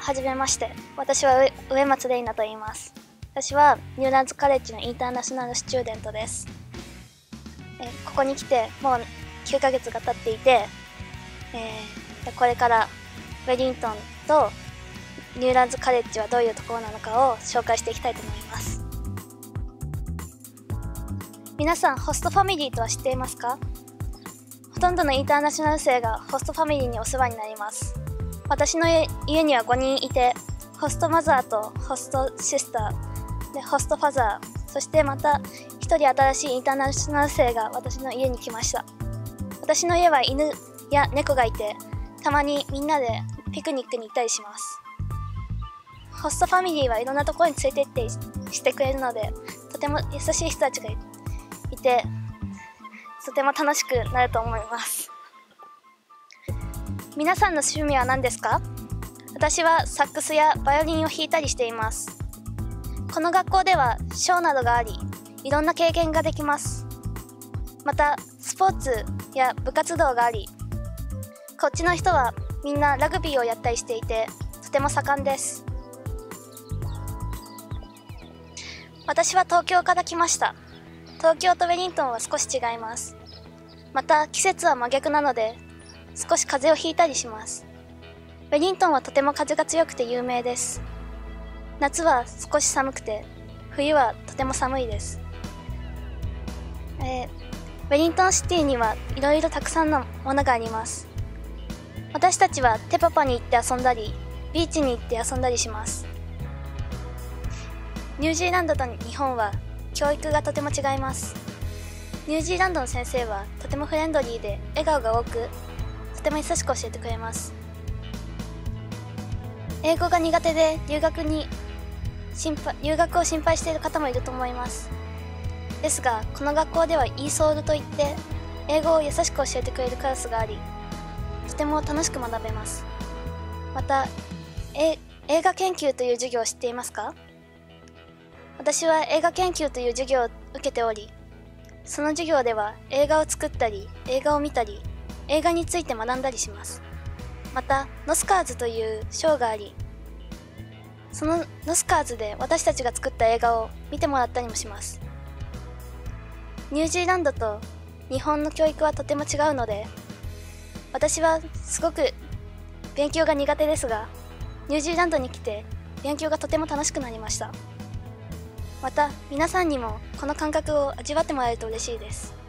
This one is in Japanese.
はじめまして。私は上松玲奈と言います。私はニューランズカレッジのインターナショナルスチューデントです。ここに来てもう9ヶ月が経っていて、これからウェリントンとニューランズカレッジはどういうところなのかを紹介していきたいと思います。皆さん、ホストファミリーとは知っていますか？ほとんどのインターナショナル生がホストファミリーにお世話になります。私の家には5人いて、ホストマザーとホストシスターでホストファザー、そしてまた1人新しいインターナショナル生が私の家に来ました。私の家は犬や猫がいて、たまにみんなでピクニックに行ったりします。ホストファミリーはいろんなところに連れて行ってしてくれるので、とても優しい人たちがいて、とても楽しくなると思います。皆さんの趣味は何ですか？私はサックスやバイオリンを弾いたりしています。この学校ではショーなどがあり、いろんな経験ができます。またスポーツや部活動があり、こっちの人はみんなラグビーをやったりしていて、とても盛んです。私は東京から来ました。東京とウェリントンは少し違います。また季節は真逆なので、少し風邪をひいたりします。ウェリントンはとても風が強くて有名です。夏は少し寒くて、冬はとても寒いです。ウェリントンシティにはいろいろたくさんのものがあります。私たちはテパパに行って遊んだり、ビーチに行って遊んだりします。ニュージーランドと日本は教育がとても違います。ニュージーランドの先生はとてもフレンドリーで笑顔が多く、とても優しく教えてくれます。英語が苦手で留学を心配している方もいると思います。ですが、この学校では ESOL といって英語を優しく教えてくれるクラスがあり、とても楽しく学べます。また、映画研究という授業を知っていますか？私は映画研究という授業を受けており、その授業では映画を作ったり、映画を見たり、映画について学んだりします。また、ノスカーズという賞があり、そのノスカーズで私たちが作った映画を見てもらったりもします。ニュージーランドと日本の教育はとても違うので、私はすごく勉強が苦手ですが、ニュージーランドに来て勉強がとても楽しくなりました。また皆さんにもこの感覚を味わってもらえると嬉しいです。